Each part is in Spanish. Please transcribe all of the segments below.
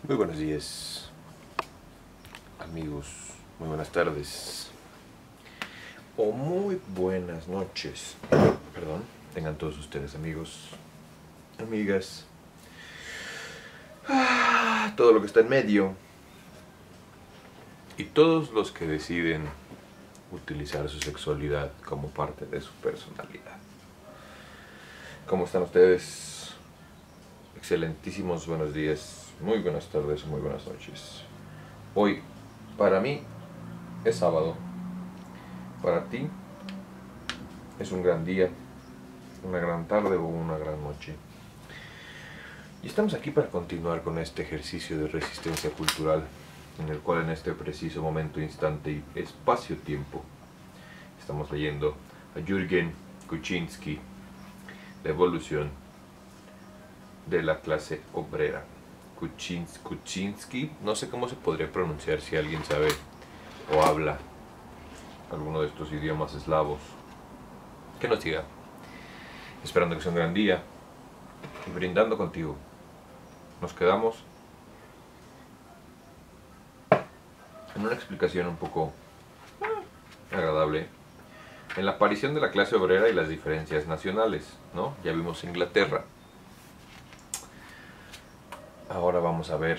Muy buenos días, amigos, muy buenas tardes o muy buenas noches. Perdón, tengan todos ustedes, amigos, amigas, todo lo que está en medio y todos los que deciden utilizar su sexualidad como parte de su personalidad. ¿Cómo están ustedes? Excelentísimos buenos días, muy buenas tardes, muy buenas noches. Hoy, para mí, es sábado. Para ti, es un gran día, una gran tarde o una gran noche. Y estamos aquí para continuar con este ejercicio de resistencia cultural, en el cual en este preciso momento, instante y espacio-tiempo, estamos leyendo a Jürgen Kuczynski, La evolución de la clase obrera. Kuczynski, no sé cómo se podría pronunciar, si alguien sabe o habla alguno de estos idiomas eslavos, que nos diga. Esperando que sea un gran día y brindando contigo. Nos quedamos en una explicación un poco agradable en la aparición de la clase obrera y las diferencias nacionales, ¿no? Ya vimos Inglaterra. Ahora vamos a ver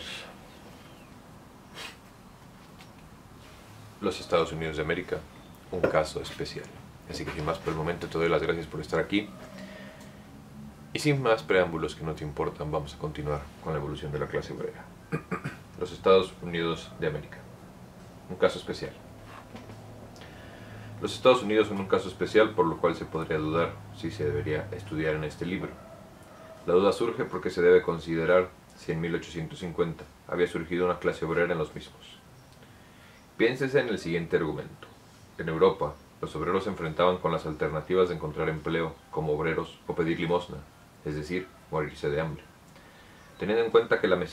los Estados Unidos de América, un caso especial. Así que sin más por el momento te doy las gracias por estar aquí. Y sin más preámbulos que no te importan, vamos a continuar con la evolución de la clase obrera. Los Estados Unidos de América, un caso especial. Los Estados Unidos son un caso especial, por lo cual se podría dudar si se debería estudiar en este libro. La duda surge porque se debe considerar si en 1850 había surgido una clase obrera en los mismos. Piénsese en el siguiente argumento. En Europa, los obreros se enfrentaban con las alternativas de encontrar empleo como obreros o pedir limosna, es decir, morirse de hambre. Teniendo en cuenta que la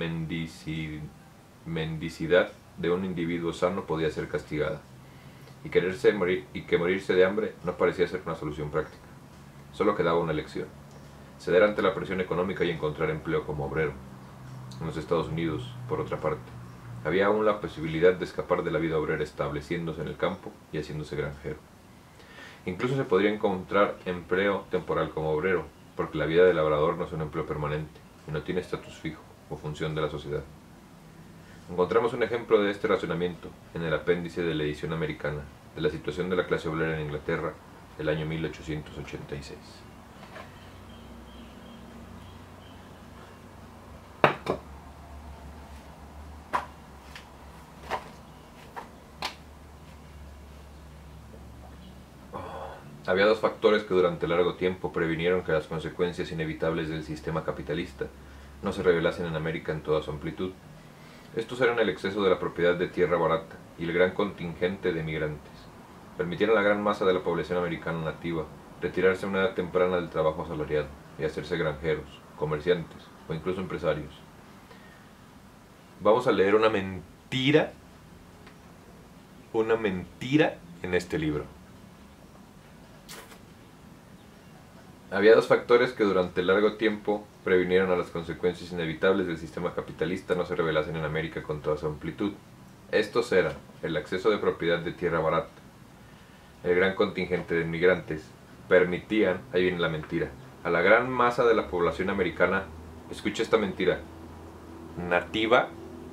mendicidad de un individuo sano podía ser castigada, y que morirse de hambre no parecía ser una solución práctica. Solo quedaba una elección: ceder ante la presión económica y encontrar empleo como obrero. En los Estados Unidos, por otra parte, había aún la posibilidad de escapar de la vida obrera estableciéndose en el campo y haciéndose granjero. Incluso se podría encontrar empleo temporal como obrero, porque la vida del labrador no es un empleo permanente y no tiene estatus fijo o función de la sociedad. Encontramos un ejemplo de este razonamiento en el apéndice de la edición americana de la situación de la clase obrera en Inglaterra del año 1886. Había dos factores que durante largo tiempo previnieron que las consecuencias inevitables del sistema capitalista no se revelasen en América en toda su amplitud. Estos eran el exceso de la propiedad de tierra barata y el gran contingente de emigrantes. Permitieron a la gran masa de la población americana nativa retirarse a una edad temprana del trabajo asalariado y hacerse granjeros, comerciantes o incluso empresarios. Vamos a leer una mentira en este libro. Había dos factores que durante largo tiempo previnieron a las consecuencias inevitables del sistema capitalista no se revelasen en América con toda su amplitud. Estos eran el acceso de propiedad de tierra barata, el gran contingente de inmigrantes, permitían, ahí viene la mentira, a la gran masa de la población americana, escucha esta mentira, nativa,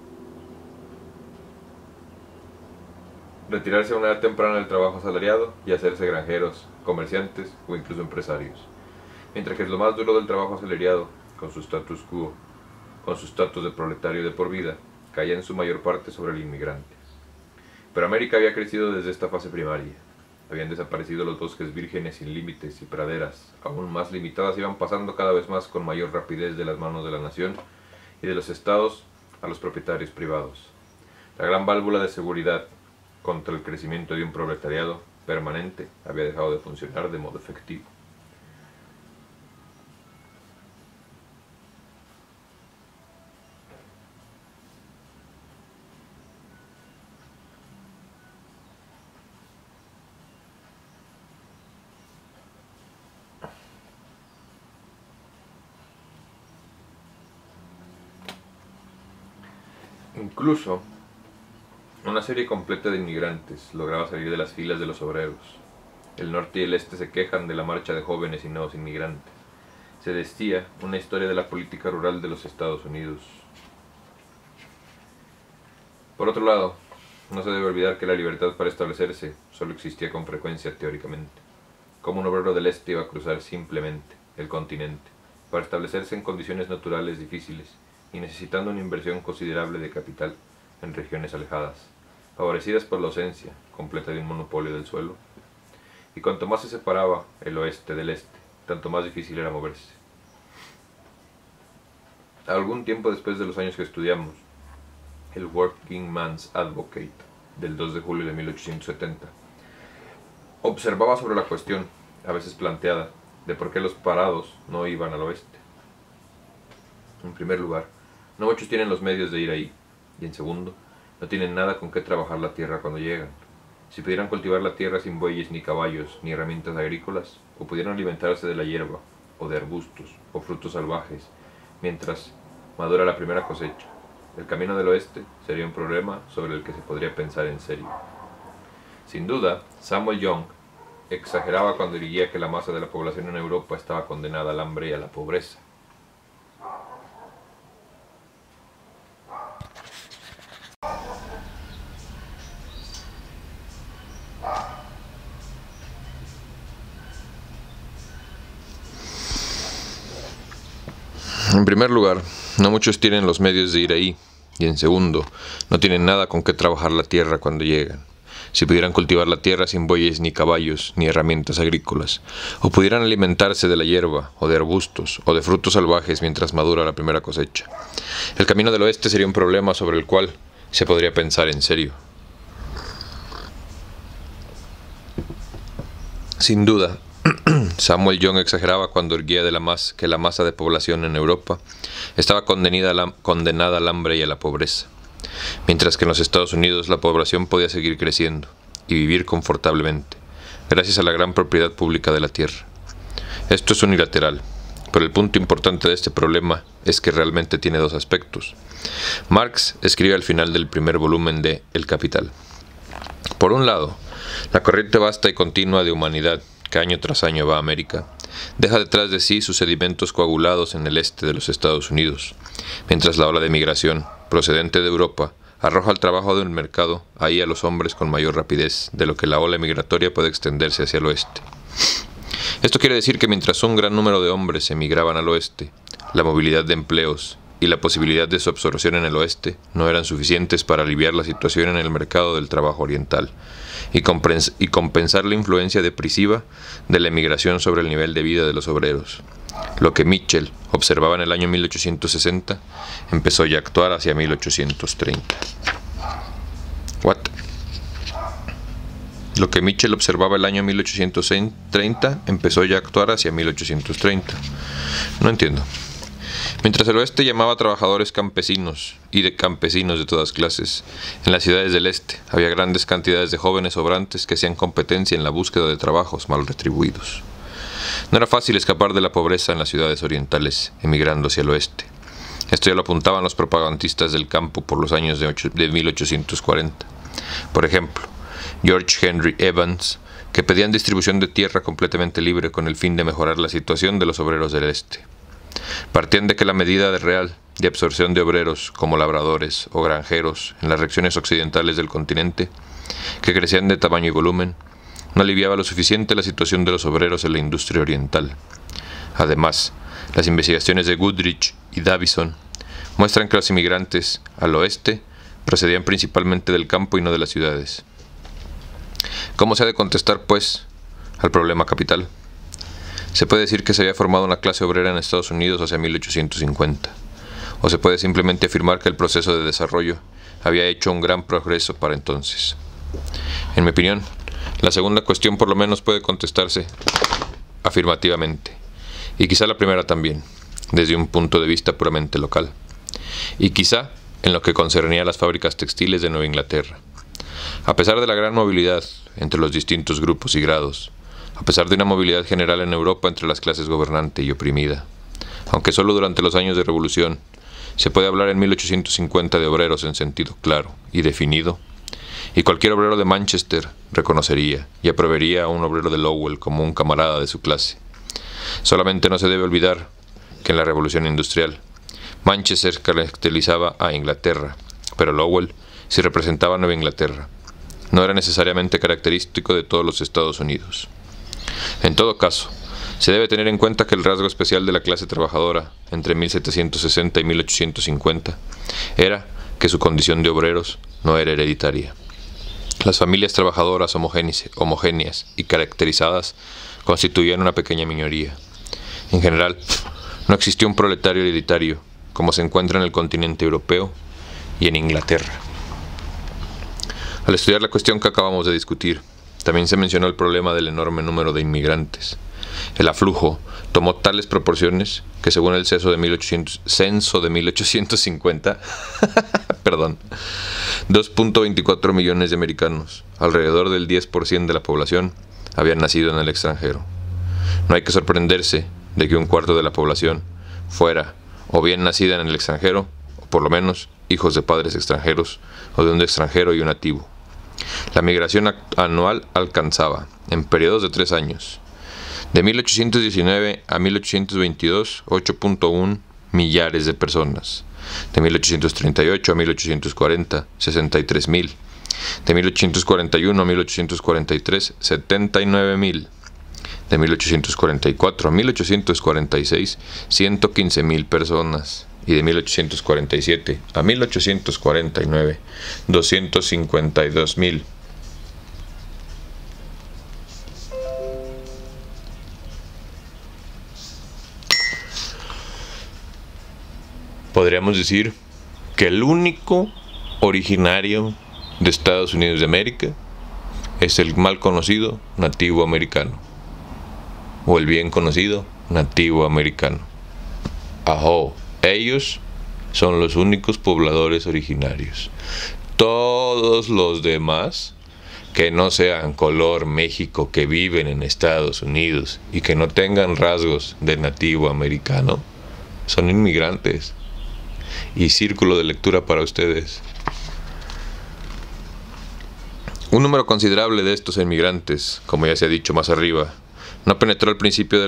retirarse a una edad temprana del trabajo asalariado y hacerse granjeros, comerciantes o incluso empresarios. Mientras que lo más duro del trabajo asalariado, con su status quo, con su estatus de proletario de por vida, caía en su mayor parte sobre el inmigrante. Pero América había crecido desde esta fase primaria. Habían desaparecido los bosques vírgenes sin límites y praderas, aún más limitadas, iban pasando cada vez más con mayor rapidez de las manos de la nación y de los estados a los propietarios privados. La gran válvula de seguridad contra el crecimiento de un proletariado permanente había dejado de funcionar de modo efectivo. Incluso, una serie completa de inmigrantes lograba salir de las filas de los obreros. El norte y el este se quejan de la marcha de jóvenes y nuevos inmigrantes. Se decía una historia de la política rural de los Estados Unidos. Por otro lado, no se debe olvidar que la libertad para establecerse solo existía con frecuencia teóricamente. Como un obrero del este iba a cruzar simplemente el continente para establecerse en condiciones naturales difíciles y necesitando una inversión considerable de capital en regiones alejadas, favorecidas por la ausencia completa de un monopolio del suelo. Y cuanto más se separaba el oeste del este, tanto más difícil era moverse. Algún tiempo después de los años que estudiamos, el Working Man's Advocate del 2 de julio de 1870 observaba sobre la cuestión, a veces planteada, de por qué los parados no iban al oeste. En primer lugar, no muchos tienen los medios de ir ahí, y en segundo, no tienen nada con qué trabajar la tierra cuando llegan. Si pudieran cultivar la tierra sin bueyes ni caballos ni herramientas agrícolas, o pudieran alimentarse de la hierba, o de arbustos, o frutos salvajes, mientras madura la primera cosecha, el camino del oeste sería un problema sobre el que se podría pensar en serio. Sin duda, Samuel Young exageraba cuando diría que la masa de la población en Europa estaba condenada al hambre y a la pobreza. En primer lugar, no muchos tienen los medios de ir ahí, y en segundo, no tienen nada con qué trabajar la tierra cuando llegan. Si pudieran cultivar la tierra sin bueyes ni caballos ni herramientas agrícolas, o pudieran alimentarse de la hierba, o de arbustos, o de frutos salvajes mientras madura la primera cosecha, el camino del oeste sería un problema sobre el cual se podría pensar en serio. Sin duda, Samuel Young exageraba cuando erguía que la masa de población en Europa estaba condenada al hambre y a la pobreza, mientras que en los Estados Unidos la población podía seguir creciendo y vivir confortablemente, gracias a la gran propiedad pública de la tierra. Esto es unilateral, pero el punto importante de este problema es que realmente tiene dos aspectos. Marx escribe al final del primer volumen de El Capital. Por un lado, la corriente vasta y continua de humanidad que año tras año va a América, deja detrás de sí sus sedimentos coagulados en el este de los Estados Unidos, mientras la ola de migración, procedente de Europa, arroja al trabajo del mercado ahí a los hombres con mayor rapidez de lo que la ola migratoria puede extenderse hacia el oeste. Esto quiere decir que mientras un gran número de hombres emigraban al oeste, la movilidad de empleos y la posibilidad de su absorción en el oeste no eran suficientes para aliviar la situación en el mercado del trabajo oriental y compensar la influencia depresiva de la emigración sobre el nivel de vida de los obreros. Lo que Mitchell observaba en el año 1860 empezó ya a actuar hacia 1830. Lo que Mitchell observaba el año 1830 empezó ya a actuar hacia 1830. No entiendo. Mientras el oeste llamaba a trabajadores campesinos y de campesinos de todas clases, en las ciudades del este había grandes cantidades de jóvenes obrantes que hacían competencia en la búsqueda de trabajos mal retribuidos. No era fácil escapar de la pobreza en las ciudades orientales, emigrando hacia el oeste. Esto ya lo apuntaban los propagandistas del campo por los años de 1840. Por ejemplo, George Henry Evans, que pedían distribución de tierra completamente libre con el fin de mejorar la situación de los obreros del este. Partían de que la medida real de absorción de obreros como labradores o granjeros en las regiones occidentales del continente, que crecían de tamaño y volumen, no aliviaba lo suficiente la situación de los obreros en la industria oriental. Además, las investigaciones de Goodrich y Davison muestran que los inmigrantes al oeste procedían principalmente del campo y no de las ciudades. ¿Cómo se ha de contestar, pues, al problema capital? Se puede decir que se había formado una clase obrera en Estados Unidos hacia 1850, o se puede simplemente afirmar que el proceso de desarrollo había hecho un gran progreso para entonces. En mi opinión, la segunda cuestión por lo menos puede contestarse afirmativamente, y quizá la primera también, desde un punto de vista puramente local, y quizá en lo que concernía a las fábricas textiles de Nueva Inglaterra. A pesar de la gran movilidad entre los distintos grupos y grados, a pesar de una movilidad general en Europa entre las clases gobernante y oprimida, aunque solo durante los años de revolución Se puede hablar en 1850 de obreros en sentido claro y definido, y cualquier obrero de Manchester reconocería y aprobaría a un obrero de Lowell como un camarada de su clase. Solamente no se debe olvidar que en la Revolución Industrial, Manchester caracterizaba a Inglaterra, pero Lowell sí representaba a Nueva Inglaterra. No era necesariamente característico de todos los Estados Unidos. En todo caso, se debe tener en cuenta que el rasgo especial de la clase trabajadora entre 1760 y 1850 era que su condición de obreros no era hereditaria. Las familias trabajadoras homogéneas y caracterizadas constituían una pequeña minoría. En general, no existió un proletario hereditario, como se encuentra en el continente europeo y en Inglaterra. Al estudiar la cuestión que acabamos de discutir, también se mencionó el problema del enorme número de inmigrantes. El aflujo tomó tales proporciones que, según el censo de 1850, 2.24 millones de americanos, alrededor del 10% de la población, habían nacido en el extranjero. No hay que sorprenderse de que un cuarto de la población fuera o bien nacida en el extranjero, o por lo menos hijos de padres extranjeros, o de un extranjero y un nativo. La migración anual alcanzaba, en periodos de 3 años, de 1819 a 1822, 8.1 millares de personas. De 1838 a 1840, 63.000. De 1841 a 1843, 79.000. De 1844 a 1846, 115.000 personas. Y de 1847 a 1849, 252.000. Podríamos decir que el único originario de Estados Unidos de América es el mal conocido nativo americano, o el bien conocido nativo americano. Ajo, ellos son los únicos pobladores originarios. Todos los demás, que no sean color México, que viven en Estados Unidos y que no tengan rasgos de nativo americano, son inmigrantes. Y círculo de lectura para ustedes. Un número considerable de estos inmigrantes, como ya se ha dicho más arriba, no penetró al principio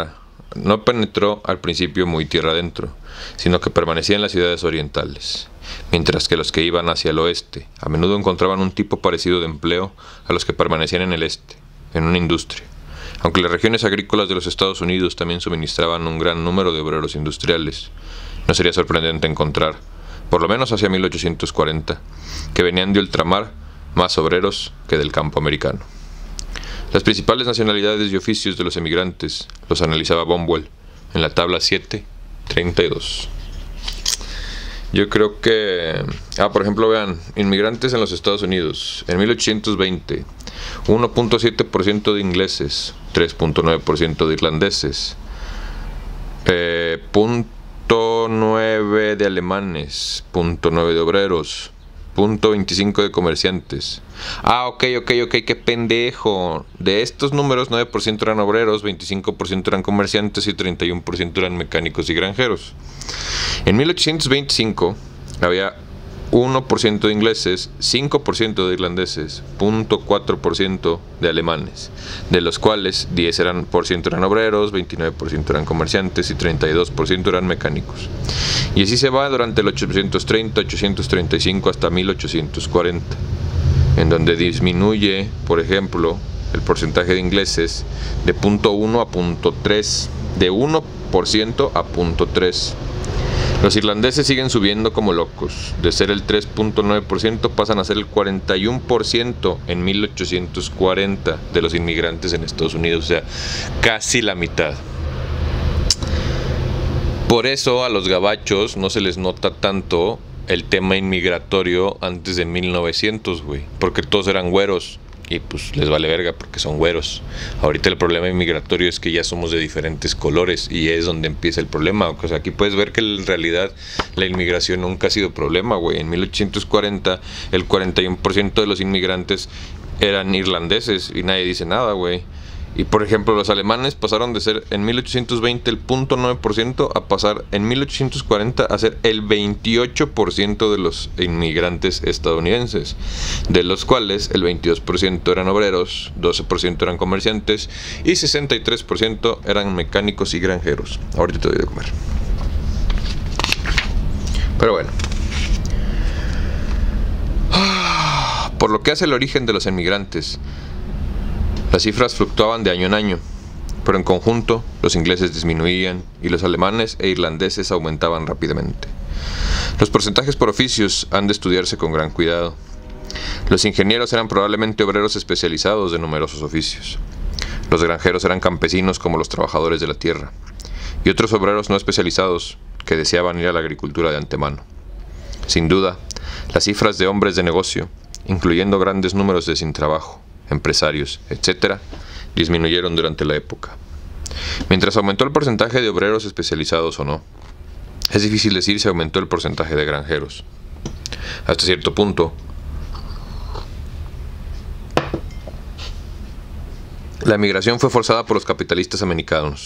muy tierra adentro, sino que permanecía en las ciudades orientales, mientras que los que iban hacia el oeste a menudo encontraban un tipo parecido de empleo a los que permanecían en el este, en una industria. Aunque las regiones agrícolas de los Estados Unidos también suministraban un gran número de obreros industriales, no sería sorprendente encontrar, por lo menos hacia 1840, que venían de ultramar más obreros que del campo americano. Las principales nacionalidades y oficios de los emigrantes los analizaba Bumwell en la tabla 7.32. Yo creo que, por ejemplo, vean, inmigrantes en los Estados Unidos. En 1820, 1.7% de ingleses, 3.9% de irlandeses, 0.9 de alemanes, 0.9 de obreros, 0.25 de comerciantes. Ok, qué pendejo. De estos números, 9% eran obreros, 25% eran comerciantes y 31% eran mecánicos y granjeros. En 1825 había 1% de ingleses, 5% de irlandeses, 0.4% de alemanes, de los cuales 10% eran obreros, 29% eran comerciantes y 32% eran mecánicos. Y así se va durante el 830, 835 hasta 1840, en donde disminuye, por ejemplo, el porcentaje de ingleses de 0.1 a 0.3, de 1% a 0.3. Los irlandeses siguen subiendo como locos. De ser el 3.9% pasan a ser el 41% en 1840 de los inmigrantes en Estados Unidos, o sea, casi la mitad. Por eso a los gabachos no se les nota tanto el tema inmigratorio antes de 1900, güey, porque todos eran güeros. Y pues les vale verga porque son güeros. Ahorita el problema inmigratorio es que ya somos de diferentes colores y es donde empieza el problema. O sea, aquí puedes ver que en realidad la inmigración nunca ha sido problema, güey. En 1840 el 41% de los inmigrantes eran irlandeses y nadie dice nada, güey. Y por ejemplo, los alemanes pasaron de ser en 1820 el 0.9% a pasar en 1840 a ser el 28% de los inmigrantes estadounidenses, de los cuales el 22% eran obreros, 12% eran comerciantes y 63% eran mecánicos y granjeros. Ahorita te doy de comer. Pero bueno. Por lo que hace el origen de los inmigrantes, las cifras fluctuaban de año en año, pero en conjunto los ingleses disminuían y los alemanes e irlandeses aumentaban rápidamente. Los porcentajes por oficios han de estudiarse con gran cuidado. Los ingenieros eran probablemente obreros especializados de numerosos oficios. Los granjeros eran campesinos como los trabajadores de la tierra, y otros obreros no especializados que deseaban ir a la agricultura de antemano. Sin duda, las cifras de hombres de negocio, incluyendo grandes números de sin trabajo, empresarios, etc., disminuyeron durante la época. Mientras aumentó el porcentaje de obreros especializados o no, es difícil decir si aumentó el porcentaje de granjeros. Hasta cierto punto, la emigración fue forzada por los capitalistas americanos.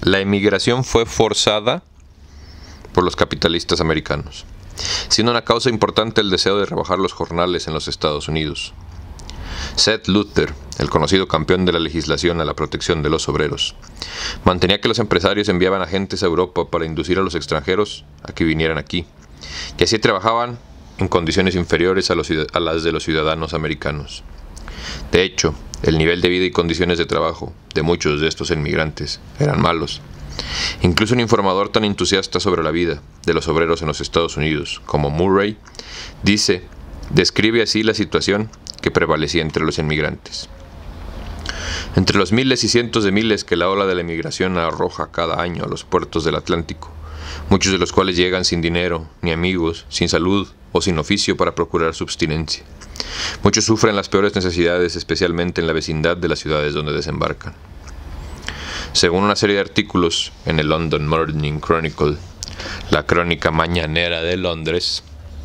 Siendo una causa importante el deseo de rebajar los jornales en los Estados Unidos. Seth Luther, el conocido campeón de la legislación a la protección de los obreros, mantenía que los empresarios enviaban agentes a Europa para inducir a los extranjeros a que vinieran aquí, y así trabajaban en condiciones inferiores a las de los ciudadanos americanos. De hecho, el nivel de vida y condiciones de trabajo de muchos de estos inmigrantes eran malos. Incluso un informador tan entusiasta sobre la vida de los obreros en los Estados Unidos como Murray describe así la situación que prevalecía entre los inmigrantes. Entre los miles y cientos de miles que la ola de la inmigración arroja cada año a los puertos del Atlántico, muchos de los cuales llegan sin dinero, ni amigos, sin salud o sin oficio para procurar subsistencia. Muchos sufren las peores necesidades, especialmente en la vecindad de las ciudades donde desembarcan. Según una serie de artículos en el London Morning Chronicle, la crónica mañanera de Londres,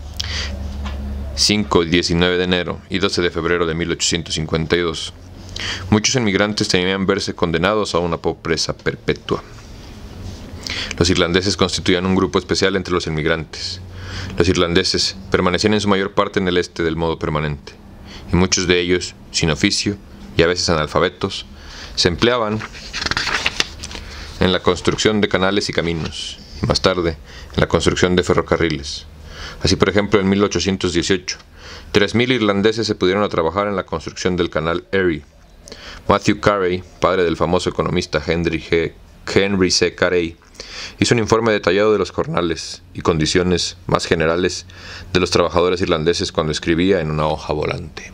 5 y 19 de enero y 12 de febrero de 1852, muchos inmigrantes temían verse condenados a una pobreza perpetua. Los irlandeses constituían un grupo especial entre los inmigrantes. Los irlandeses permanecían en su mayor parte en el este del modo permanente, y muchos de ellos, sin oficio y a veces analfabetos, se empleaban en la construcción de canales y caminos, y más tarde en la construcción de ferrocarriles. Así, por ejemplo, en 1818, 3.000 irlandeses se pudieron a trabajar en la construcción del canal Erie. Matthew Carey, padre del famoso economista Henry C. Carey, hizo un informe detallado de los jornales y condiciones más generales de los trabajadores irlandeses cuando escribía en una hoja volante.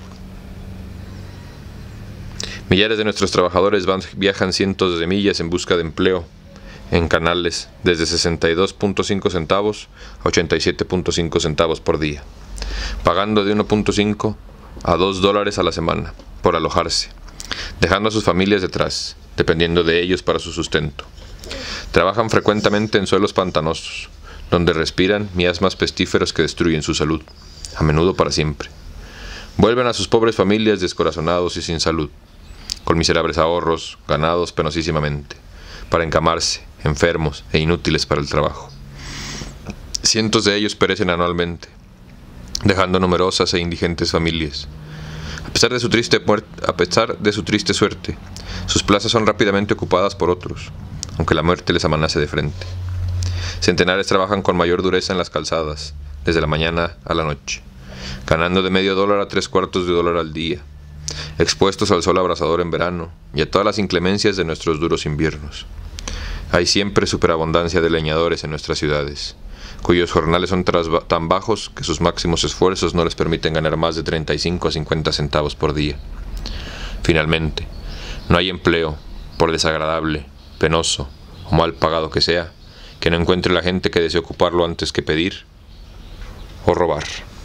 Millares de nuestros trabajadores viajan cientos de millas en busca de empleo en canales desde 62.5 centavos a 87.5 centavos por día, pagando de 1.5 a $2 a la semana por alojarse, dejando a sus familias detrás, dependiendo de ellos para su sustento. Trabajan frecuentemente en suelos pantanosos, donde respiran miasmas pestíferos que destruyen su salud, a menudo para siempre. Vuelven a sus pobres familias descorazonados y sin salud, con miserables ahorros, ganados penosísimamente, para encamarse, enfermos e inútiles para el trabajo. Cientos de ellos perecen anualmente, dejando numerosas e indigentes familias. A pesar de su triste suerte, sus plazas son rápidamente ocupadas por otros, aunque la muerte les amenace de frente. Centenares trabajan con mayor dureza en las calzadas, desde la mañana a la noche, ganando de $0.50 a $0.75 al día, expuestos al sol abrasador en verano y a todas las inclemencias de nuestros duros inviernos. Hay siempre superabundancia de leñadores en nuestras ciudades, cuyos jornales son tan bajos que sus máximos esfuerzos no les permiten ganar más de 35 a 50 centavos por día. Finalmente, no hay empleo, por desagradable, penoso o mal pagado que sea, que no encuentre la gente que desee ocuparlo antes que pedir o robar.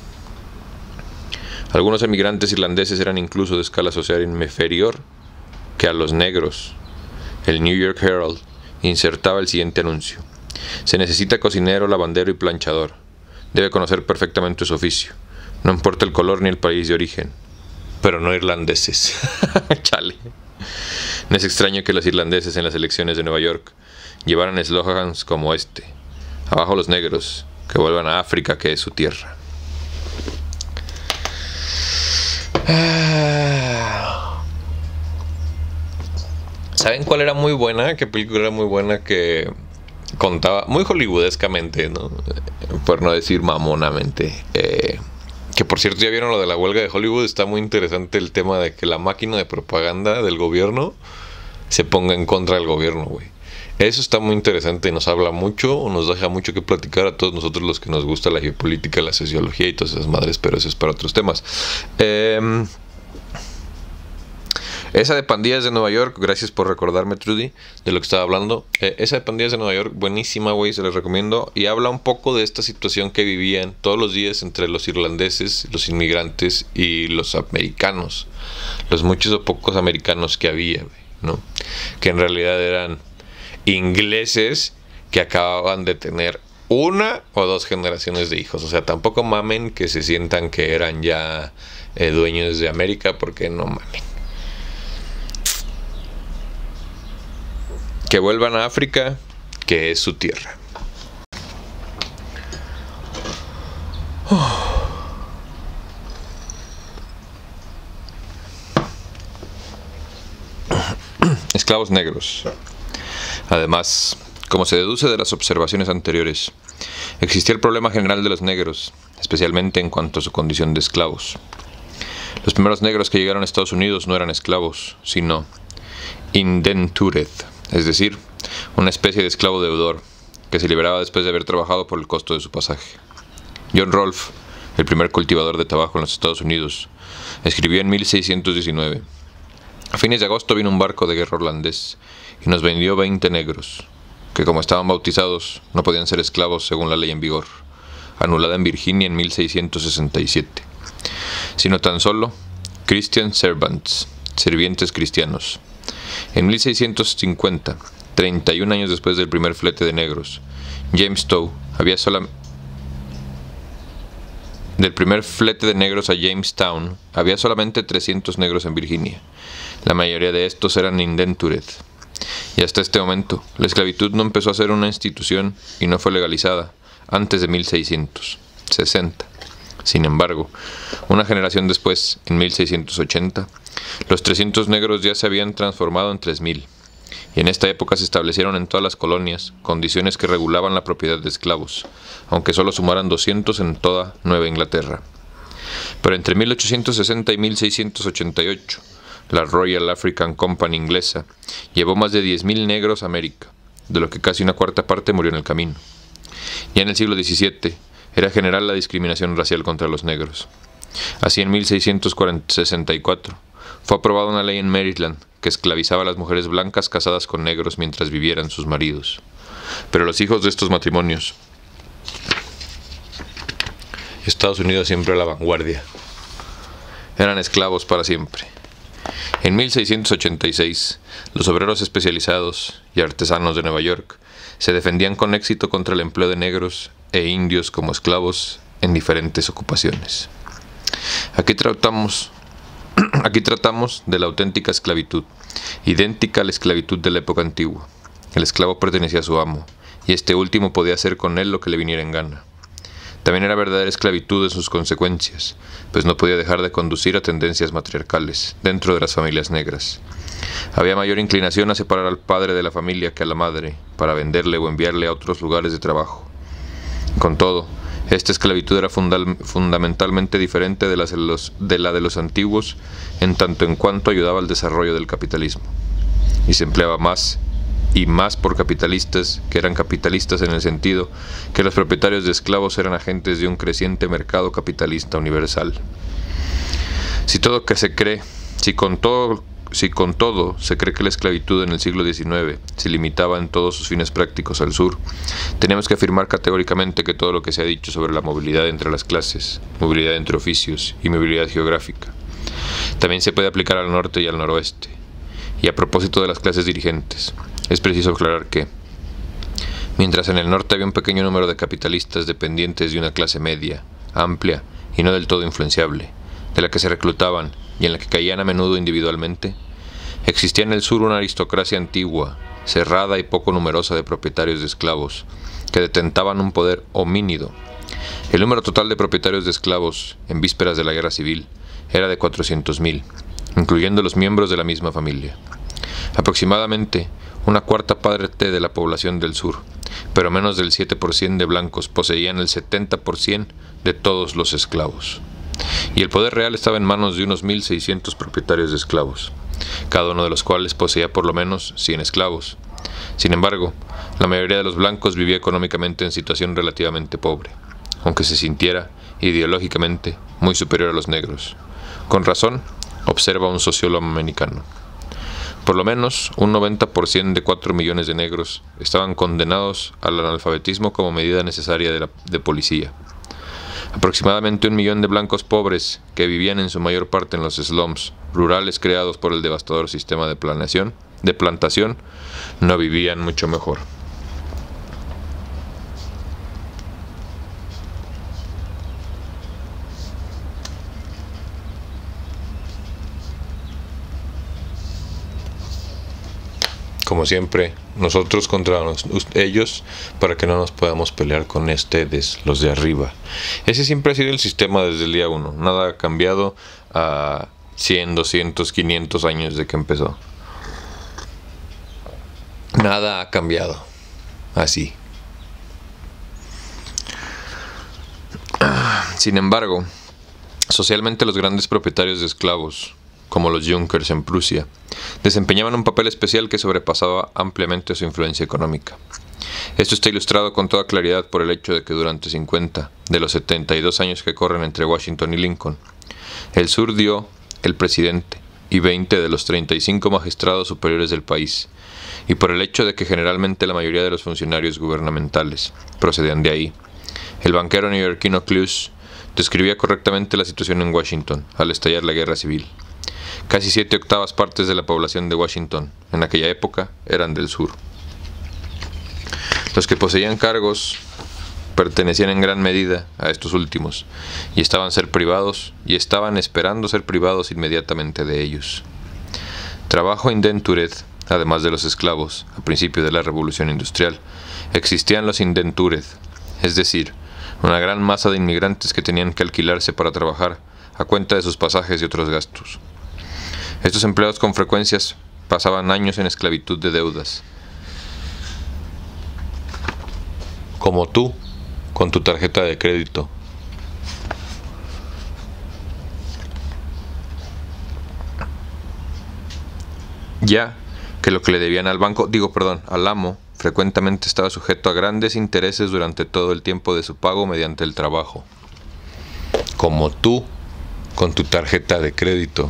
Algunos emigrantes irlandeses eran incluso de escala social inferior que a los negros. El New York Herald insertaba el siguiente anuncio: se necesita cocinero, lavandero y planchador. Debe conocer perfectamente su oficio. No importa el color ni el país de origen. Pero no irlandeses. Chale. No es extraño que los irlandeses en las elecciones de Nueva York llevaran eslóganos como este: abajo los negros, que vuelvan a África, que es su tierra. ¿Saben cuál era muy buena? ¿Qué película era muy buena que contaba muy hollywoodescamente, ¿no? Por no decir mamonamente? Que por cierto, ya vieron lo de la huelga de Hollywood. Está muy interesante el tema de que la máquina de propaganda del gobierno se ponga en contra del gobierno, güey. Eso está muy interesante y nos habla mucho, o nos deja mucho que platicar a todos nosotros los que nos gusta la geopolítica, la sociología y todas esas madres, pero eso es para otros temas. Esa de Pandillas de Nueva York, gracias por recordarme, Trudy, de lo que estaba hablando. Esa de Pandillas de Nueva York, buenísima, güey, se les recomiendo. Y habla un poco de esta situación que vivían todos los días entre los irlandeses, los inmigrantes y los americanos. Los muchos o pocos americanos que había, güey, ¿no? Que en realidad eran ingleses que acababan de tener una o dos generaciones de hijos. O sea, tampoco mamen que se sientan que eran ya dueños de América, porque no mamen. Que vuelvan a África, que es su tierra. Esclavos negros. Además, como se deduce de las observaciones anteriores, existía el problema general de los negros, especialmente en cuanto a su condición de esclavos. Los primeros negros que llegaron a Estados Unidos no eran esclavos, sino indentured, es decir, una especie de esclavo deudor que se liberaba después de haber trabajado por el costo de su pasaje. John Rolfe, el primer cultivador de tabaco en los Estados Unidos, escribió en 1619: a fines de agosto vino un barco de guerra holandés y nos vendió 20 negros, que como estaban bautizados no podían ser esclavos según la ley en vigor, anulada en Virginia en 1667, sino tan solo Christian Servants, sirvientes cristianos. En 1650, 31 años después del primer flete de negros, James Tow del primer flete de negros a Jamestown, había solamente 300 negros en Virginia. La mayoría de estos eran indentured. Y hasta este momento, la esclavitud no empezó a ser una institución y no fue legalizada antes de 1660. Sin embargo, una generación después, en 1680, los 300 negros ya se habían transformado en 3000, y en esta época se establecieron en todas las colonias condiciones que regulaban la propiedad de esclavos, aunque solo sumaran 200 en toda Nueva Inglaterra. Pero entre 1860 y 1688, la Royal African Company inglesa llevó más de 10.000 negros a América, de lo que casi una cuarta parte murió en el camino. Ya en el siglo XVII era general la discriminación racial contra los negros. Así, en 1664 fue aprobada una ley en Maryland que esclavizaba a las mujeres blancas casadas con negros mientras vivieran sus maridos. Pero los hijos de estos matrimonios, Estados Unidos siempre a la vanguardia, eran esclavos para siempre. En 1686, los obreros especializados y artesanos de Nueva York se defendían con éxito contra el empleo de negros e indios como esclavos en diferentes ocupaciones. Aquí tratamos de la auténtica esclavitud, idéntica a la esclavitud de la época antigua. El esclavo pertenecía a su amo, y este último podía hacer con él lo que le viniera en gana. También era verdadera esclavitud en sus consecuencias, pues no podía dejar de conducir a tendencias matriarcales dentro de las familias negras. Había mayor inclinación a separar al padre de la familia que a la madre, para venderle o enviarle a otros lugares de trabajo. Con todo, esta esclavitud era fundamentalmente diferente de la de los antiguos, en tanto en cuanto ayudaba al desarrollo del capitalismo, y se empleaba más y más por capitalistas, que eran capitalistas en el sentido que los propietarios de esclavos eran agentes de un creciente mercado capitalista universal. Si con todo se cree que la esclavitud en el siglo XIX se limitaba en todos sus fines prácticos al sur, tenemos que afirmar categóricamente que todo lo que se ha dicho sobre la movilidad entre las clases, movilidad entre oficios y movilidad geográfica, también se puede aplicar al norte y al noroeste. Y a propósito de las clases dirigentes, es preciso aclarar que, mientras en el norte había un pequeño número de capitalistas dependientes de una clase media, amplia y no del todo influenciable, de la que se reclutaban y en la que caían a menudo individualmente, Existía en el sur una aristocracia antigua, cerrada y poco numerosa de propietarios de esclavos, que detentaban un poder homínido. El número total de propietarios de esclavos, en vísperas de la guerra civil, era de 400.000, incluyendo los miembros de la misma familia. Aproximadamente una cuarta parte de la población del sur, pero menos del 7% de blancos poseían el 70% de todos los esclavos. Y el poder real estaba en manos de unos 1.600 propietarios de esclavos, cada uno de los cuales poseía por lo menos 100 esclavos. Sin embargo, la mayoría de los blancos vivía económicamente en situación relativamente pobre, aunque se sintiera ideológicamente muy superior a los negros. Con razón, observa un sociólogo americano. Por lo menos un 90% de 4 millones de negros estaban condenados al analfabetismo como medida necesaria de policía. Aproximadamente 1 millón de blancos pobres, que vivían en su mayor parte en los slums rurales creados por el devastador sistema de plantación, no vivían mucho mejor. Como siempre, nosotros contra ellos, para que no nos podamos pelear con ustedes, los de arriba. Ese siempre ha sido el sistema desde el día 1. Nada ha cambiado a 100, 200, 500 años de que empezó. Nada ha cambiado. Así. Sin embargo, socialmente los grandes propietarios de esclavos, como los Junkers en Prusia, desempeñaban un papel especial que sobrepasaba ampliamente su influencia económica. Esto está ilustrado con toda claridad por el hecho de que durante 50 de los 72 años que corren entre Washington y Lincoln, el sur dio el presidente y 20 de los 35 magistrados superiores del país, y por el hecho de que generalmente la mayoría de los funcionarios gubernamentales procedían de ahí. El banquero neoyorquino Cluse describía correctamente la situación en Washington al estallar la guerra civil. Casi 7/8 partes de la población de Washington en aquella época eran del sur. Los que poseían cargos pertenecían en gran medida a estos últimos y estaban esperando ser privados inmediatamente de ellos. Trabajo indentured, además de los esclavos, a principios de la Revolución Industrial, existían los indentured, es decir, una gran masa de inmigrantes que tenían que alquilarse para trabajar a cuenta de sus pasajes y otros gastos. Estos empleados con frecuencias pasaban años en esclavitud de deudas. Como tú, con tu tarjeta de crédito. Ya que lo que le debían al al amo, frecuentemente estaba sujeto a grandes intereses durante todo el tiempo de su pago mediante el trabajo. Como tú, con tu tarjeta de crédito.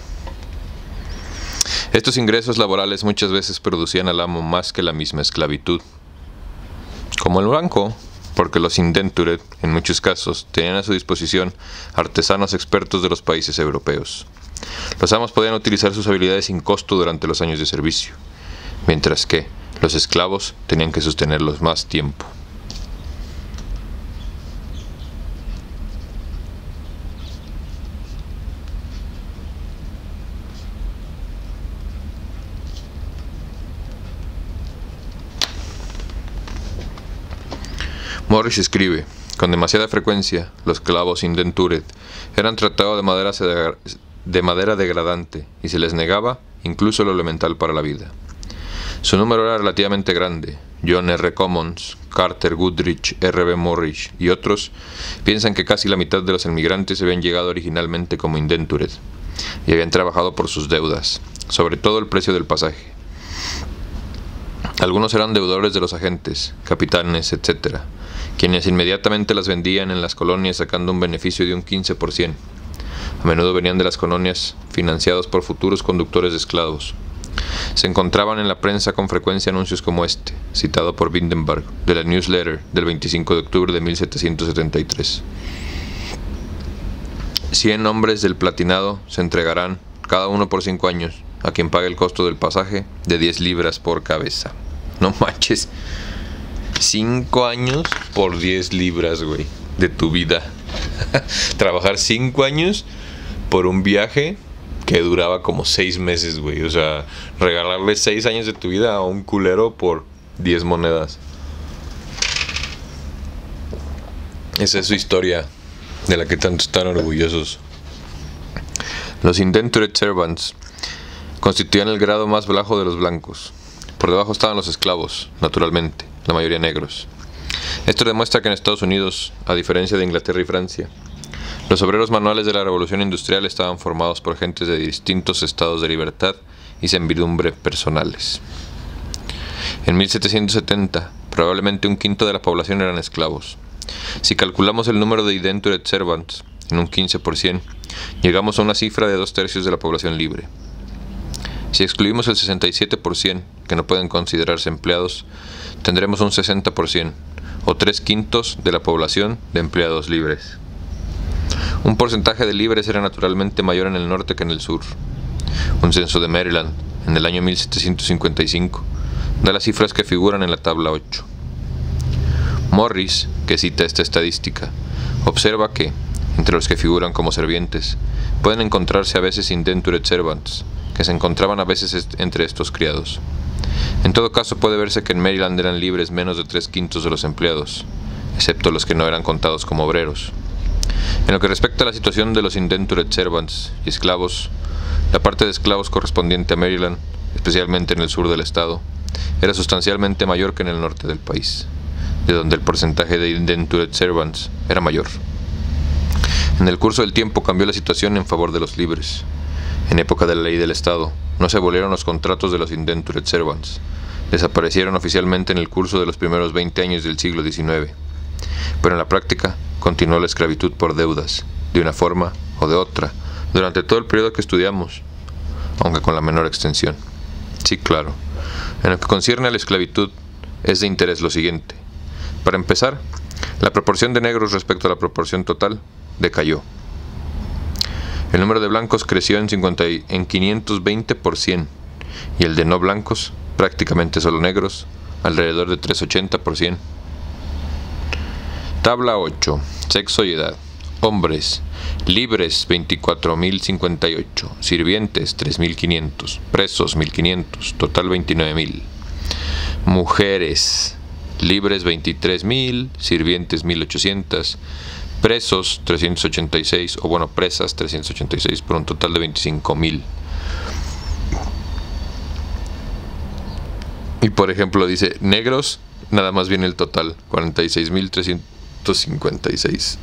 Estos ingresos laborales muchas veces producían al amo más que la misma esclavitud. Como el banco, porque los indentured, en muchos casos, tenían a su disposición artesanos expertos de los países europeos. Los amos podían utilizar sus habilidades sin costo durante los años de servicio, mientras que los esclavos tenían que sostenerlos más tiempo. Morris escribe: con demasiada frecuencia, los esclavos indentured eran tratados de manera degradante y se les negaba incluso lo elemental para la vida. Su número era relativamente grande. John R. Commons, Carter Goodrich, R.B. Morris y otros piensan que casi la mitad de los inmigrantes habían llegado originalmente como indentured y habían trabajado por sus deudas, sobre todo el precio del pasaje. Algunos eran deudores de los agentes, capitanes, etc., quienes inmediatamente las vendían en las colonias sacando un beneficio de un 15%. A menudo venían de las colonias financiados por futuros conductores de esclavos. Se encontraban en la prensa con frecuencia anuncios como este, citado por Vindenberg, de la Newsletter del 25 de octubre de 1773. 100 hombres del platinado se entregarán, cada uno por 5 años, a quien pague el costo del pasaje de 10 libras por cabeza. No manches. 5 años por 10 libras, güey, de tu vida. Trabajar 5 años por un viaje que duraba como 6 meses, güey. O sea, regalarle 6 años de tu vida a un culero por 10 monedas. Esa es su historia, de la que tanto están orgullosos. Los indentured servants constituían el grado más bajo de los blancos. Por debajo estaban los esclavos, naturalmente, la mayoría negros. Esto demuestra que en Estados Unidos, a diferencia de Inglaterra y Francia, los obreros manuales de la Revolución Industrial estaban formados por gentes de distintos estados de libertad y servidumbre personales. En 1770, probablemente un quinto de la población eran esclavos. Si calculamos el número de indentured servants en un 15%, llegamos a una cifra de 2/3 de la población libre. Si excluimos el 67%, que no pueden considerarse empleados, tendremos un 60%, o 3/5 de la población de empleados libres. Un porcentaje de libres era naturalmente mayor en el norte que en el sur. Un censo de Maryland, en el año 1755, da las cifras que figuran en la tabla 8. Morris, que cita esta estadística, observa que, entre los que figuran como servientes, pueden encontrarse a veces indentured servants, que se encontraban a veces entre estos criados. En todo caso, puede verse que en Maryland eran libres menos de 3/5 de los empleados, excepto los que no eran contados como obreros. En lo que respecta a la situación de los indentured servants y esclavos, la parte de esclavos correspondiente a Maryland, especialmente en el sur del estado, era sustancialmente mayor que en el norte del país, de donde el porcentaje de indentured servants era mayor. En el curso del tiempo cambió la situación en favor de los libres. En época de la ley del Estado, no se abolieron los contratos de los indentured servants. Desaparecieron oficialmente en el curso de los primeros 20 años del siglo XIX. Pero en la práctica, continuó la esclavitud por deudas, de una forma o de otra, durante todo el periodo que estudiamos, aunque con la menor extensión. Sí, claro. En lo que concierne a la esclavitud, es de interés lo siguiente. Para empezar, la proporción de negros respecto a la proporción total decayó. El número de blancos creció en 520%, y el de no blancos, prácticamente solo negros, alrededor de 380%. Tabla 8. Sexo y edad. Hombres. Libres 24.058. Sirvientes 3.500. Presos 1.500. Total 29.000. Mujeres. Libres 23.000. Sirvientes 1.800. Presos 386. O bueno, presas 386 por un total de 25.000. Y por ejemplo dice negros, nada más viene el total, 46.356.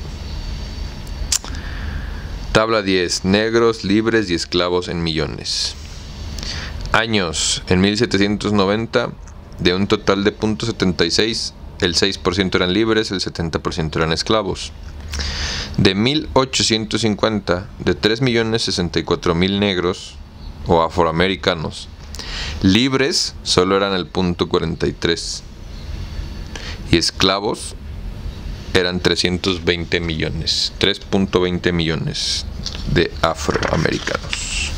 Tabla 10. Negros, libres y esclavos en millones. Años. En 1790, de un total de .76, el 6% eran libres, el 70% eran esclavos. De 1850, de 3.064.000 negros o afroamericanos, libres solo eran el .43 y esclavos eran 320 millones, 3.20 millones de afroamericanos.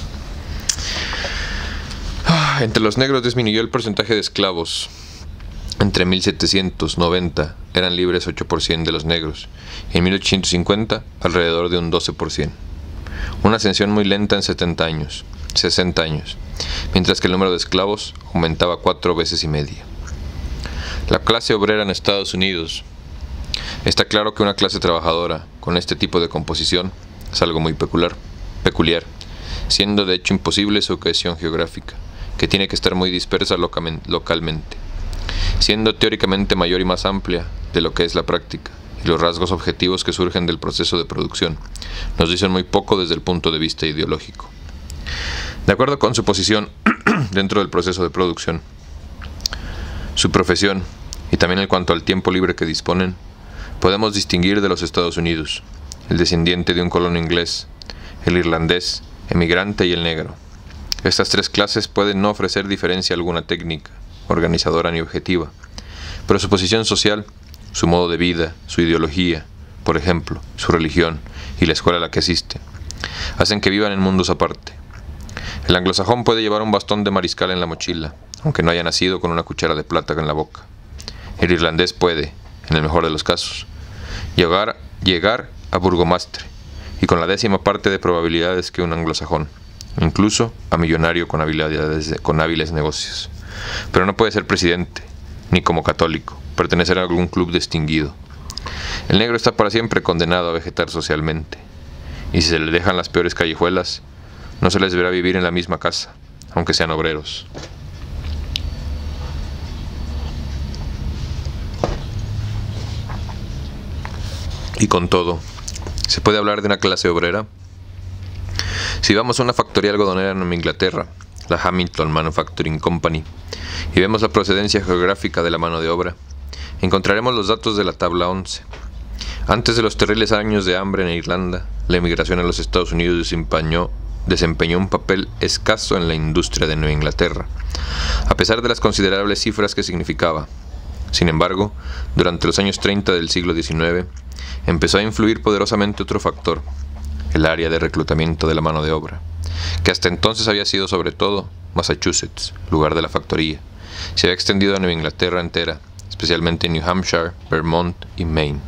Entre los negros disminuyó el porcentaje de esclavos. Entre 1790 eran libres 8% de los negros, y en 1850 alrededor de un 12%. Una ascensión muy lenta en 60 años, mientras que el número de esclavos aumentaba 4 veces y media. La clase obrera en Estados Unidos. Está claro que una clase trabajadora con este tipo de composición es algo muy peculiar, siendo de hecho imposible su cohesión geográfica, que tiene que estar muy dispersa localmente, siendo teóricamente mayor y más amplia de lo que es la práctica, y los rasgos objetivos que surgen del proceso de producción nos dicen muy poco desde el punto de vista ideológico. De acuerdo con su posición dentro del proceso de producción, su profesión y también en cuanto al tiempo libre que disponen, podemos distinguir de los Estados Unidos el descendiente de un colono inglés, el irlandés, emigrante y el negro. Estas tres clases pueden no ofrecer diferencia alguna técnica, organizadora ni objetiva, pero su posición social, su modo de vida, su ideología, por ejemplo, su religión y la escuela a la que asiste, hacen que vivan en mundos aparte. El anglosajón puede llevar un bastón de mariscal en la mochila, aunque no haya nacido con una cuchara de plata en la boca. El irlandés puede, en el mejor de los casos, llegar a burgomastre, y con la 10ª parte de probabilidades que un anglosajón, incluso a millonario con hábiles negocios. Pero no puede ser presidente, ni como católico, pertenecer a algún club distinguido. El negro está para siempre condenado a vegetar socialmente, y si se le dejan las peores callejuelas, no se les verá vivir en la misma casa, aunque sean obreros. Y con todo, ¿se puede hablar de una clase obrera? Si vamos a una factoría algodonera en Inglaterra, la Hamilton Manufacturing Company, y vemos la procedencia geográfica de la mano de obra, encontraremos los datos de la tabla 11. Antes de los terribles años de hambre en Irlanda, la emigración a los Estados Unidos desempeñó un papel escaso en la industria de Nueva Inglaterra, a pesar de las considerables cifras que significaba. Sin embargo, durante los años 30 del siglo XIX, empezó a influir poderosamente otro factor, el área de reclutamiento de la mano de obra, que hasta entonces había sido sobre todo Massachusetts, lugar de la factoría. Se había extendido a Nueva Inglaterra entera, especialmente en New Hampshire, Vermont y Maine.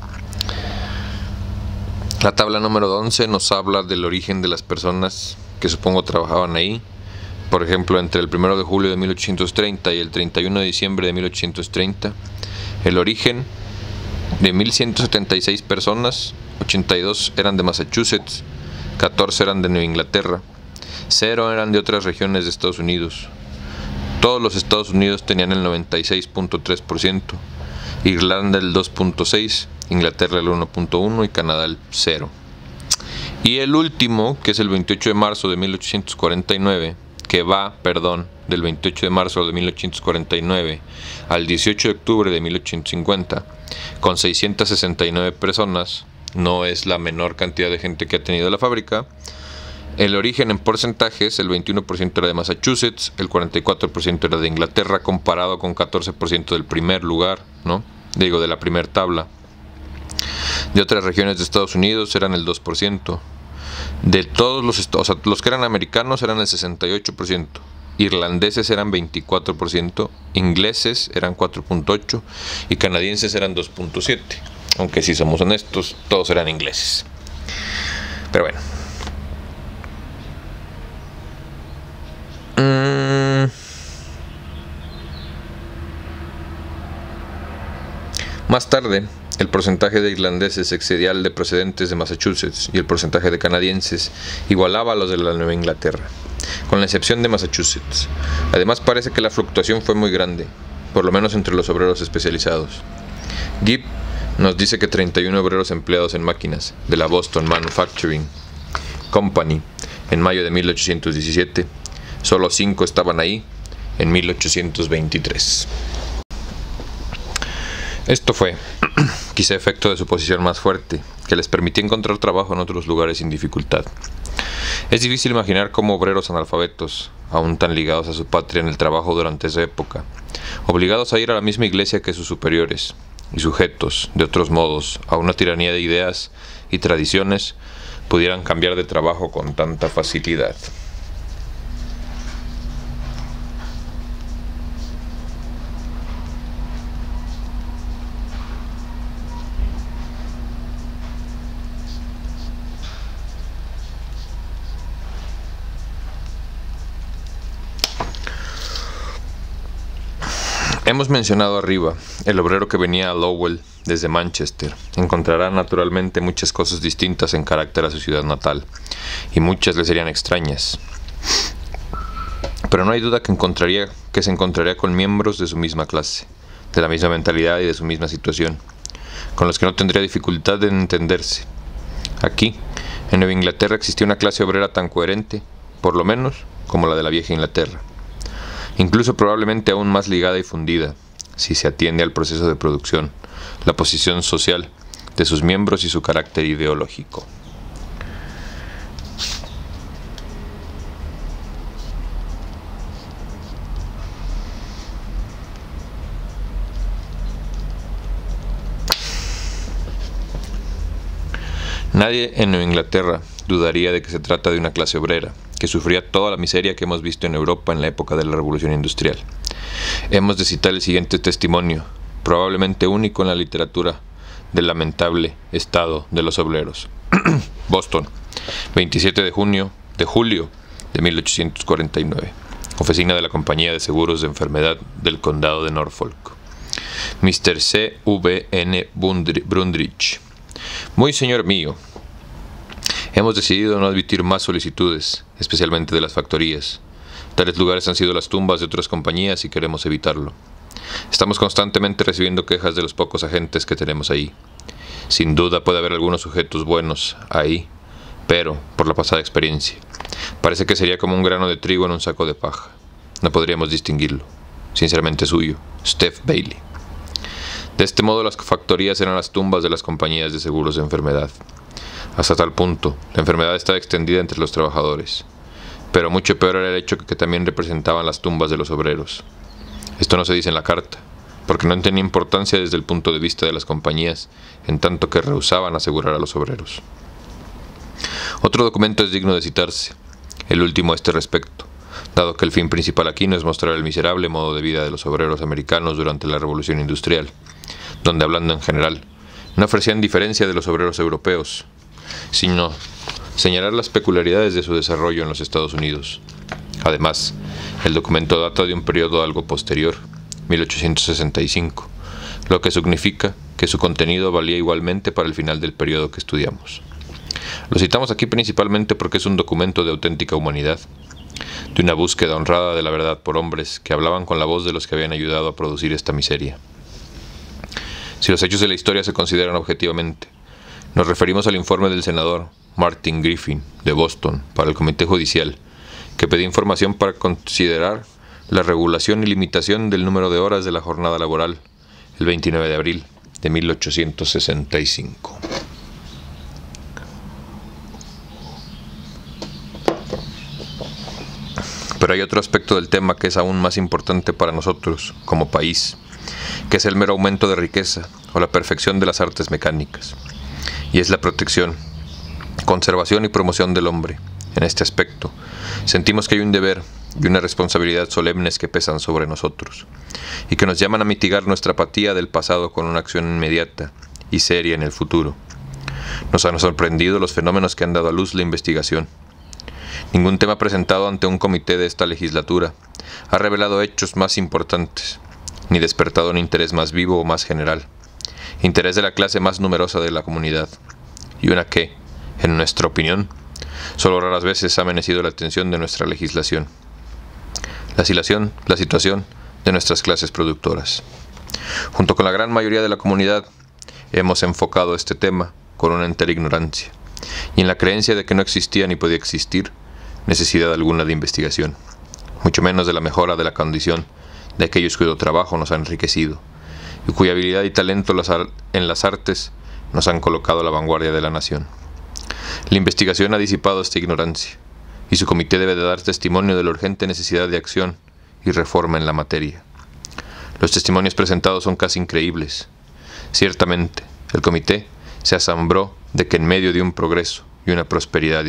La tabla número 11 nos habla del origen de las personas que supongo trabajaban ahí. Por ejemplo, entre el 1 de julio de 1830 y el 31 de diciembre de 1830, el origen de 1.176 personas, 82 eran de Massachusetts, 14 eran de Nueva Inglaterra, 0 eran de otras regiones de Estados Unidos. Todos los Estados Unidos tenían el 96.3%, Irlanda el 2.6%, Inglaterra el 1.1% y Canadá el 0%. Y el último, que es el 28 de marzo de 1849, del 28 de marzo de 1849 al 18 de octubre de 1850, con 669 personas, no es la menor cantidad de gente que ha tenido la fábrica. El origen en porcentajes, el 21% era de Massachusetts, el 44% era de Inglaterra, comparado con 14% del primer lugar, de la primera tabla. De otras regiones de Estados Unidos eran el 2%. De todos los que eran americanos eran el 68%, irlandeses eran 24%, ingleses eran 4.8% y canadienses eran 2.7%. Aunque si somos honestos, todos eran ingleses. Pero bueno. Más tarde, el porcentaje de irlandeses excedía al de procedentes de Massachusetts y el porcentaje de canadienses igualaba a los de la Nueva Inglaterra, con la excepción de Massachusetts. Además, parece que la fluctuación fue muy grande, por lo menos entre los obreros especializados. Gibb nos dice que 31 obreros empleados en máquinas de la Boston Manufacturing Company en mayo de 1817, solo 5 estaban ahí en 1823. Esto fue, quizá efecto de su posición más fuerte, que les permitía encontrar trabajo en otros lugares sin dificultad. Es difícil imaginar cómo obreros analfabetos, aún tan ligados a su patria en el trabajo durante esa época, obligados a ir a la misma iglesia que sus superiores, y sujetos, de otros modos, a una tiranía de ideas y tradiciones, pudieran cambiar de trabajo con tanta facilidad. Hemos mencionado arriba el obrero que venía a Lowell desde Manchester. Encontrará naturalmente muchas cosas distintas en carácter a su ciudad natal, y muchas le serían extrañas. Pero no hay duda que se encontraría con miembros de su misma clase, de la misma mentalidad y de su misma situación, con los que no tendría dificultad en entenderse. Aquí, en Nueva Inglaterra, existía una clase obrera tan coherente, por lo menos, como la de la vieja Inglaterra. Incluso probablemente aún más ligada y fundida, si se atiende al proceso de producción, la posición social de sus miembros y su carácter ideológico. Nadie en Nueva Inglaterra dudaría de que se trata de una clase obrera, que sufría toda la miseria que hemos visto en Europa en la época de la Revolución Industrial. Hemos de citar el siguiente testimonio, probablemente único en la literatura, del lamentable estado de los obreros. Boston, 27 de julio de 1849. Oficina de la Compañía de Seguros de Enfermedad del Condado de Norfolk. Mr. C. V. N. Brundridge. Muy señor mío, hemos decidido no admitir más solicitudes, especialmente de las factorías. Tales lugares han sido las tumbas de otras compañías y queremos evitarlo. Estamos constantemente recibiendo quejas de los pocos agentes que tenemos ahí. Sin duda puede haber algunos sujetos buenos ahí, pero, por la pasada experiencia, parece que sería como un grano de trigo en un saco de paja. No podríamos distinguirlo. Sinceramente suyo, Steph Bailey. De este modo, las factorías eran las tumbas de las compañías de seguros de enfermedad. Hasta tal punto, la enfermedad estaba extendida entre los trabajadores. Pero mucho peor era el hecho que también representaban las tumbas de los obreros. Esto no se dice en la carta, porque no tenía importancia desde el punto de vista de las compañías, en tanto que rehusaban asegurar a los obreros. Otro documento es digno de citarse, el último a este respecto, dado que el fin principal aquí no es mostrar el miserable modo de vida de los obreros americanos durante la Revolución Industrial, donde, hablando en general, no ofrecían diferencia de los obreros europeos, sino señalar las peculiaridades de su desarrollo en los Estados Unidos. Además, el documento data de un periodo algo posterior, 1865, lo que significa que su contenido valía igualmente para el final del periodo que estudiamos. Lo citamos aquí principalmente porque es un documento de auténtica humanidad, de una búsqueda honrada de la verdad por hombres que hablaban con la voz de los que habían ayudado a producir esta miseria. Si los hechos de la historia se consideran objetivamente, nos referimos al informe del senador Martin Griffin, de Boston, para el Comité Judicial, que pedía información para considerar la regulación y limitación del número de horas de la jornada laboral, el 29 de abril de 1865. Pero hay otro aspecto del tema que es aún más importante para nosotros, como país, que es el mero aumento de riqueza o la perfección de las artes mecánicas, y es la protección, conservación y promoción del hombre. En este aspecto, sentimos que hay un deber y una responsabilidad solemnes que pesan sobre nosotros, y que nos llaman a mitigar nuestra apatía del pasado con una acción inmediata y seria en el futuro. Nos han sorprendido los fenómenos que han dado a luz la investigación. Ningún tema presentado ante un comité de esta legislatura ha revelado hechos más importantes, ni despertado un interés más vivo o más general, interés de la clase más numerosa de la comunidad, y una que, en nuestra opinión, solo raras veces ha merecido la atención de nuestra legislación: la situación de nuestras clases productoras. Junto con la gran mayoría de la comunidad, hemos enfocado este tema con una entera ignorancia, y en la creencia de que no existía ni podía existir necesidad alguna de investigación, mucho menos de la mejora de la condición de aquellos cuyo trabajo nos ha enriquecido, y cuya habilidad y talento en las artes nos han colocado a la vanguardia de la nación. La investigación ha disipado esta ignorancia, y su comité debe de dar testimonio de la urgente necesidad de acción y reforma en la materia. Los testimonios presentados son casi increíbles. Ciertamente, el comité se asombró de que en medio de un progreso y una prosperidad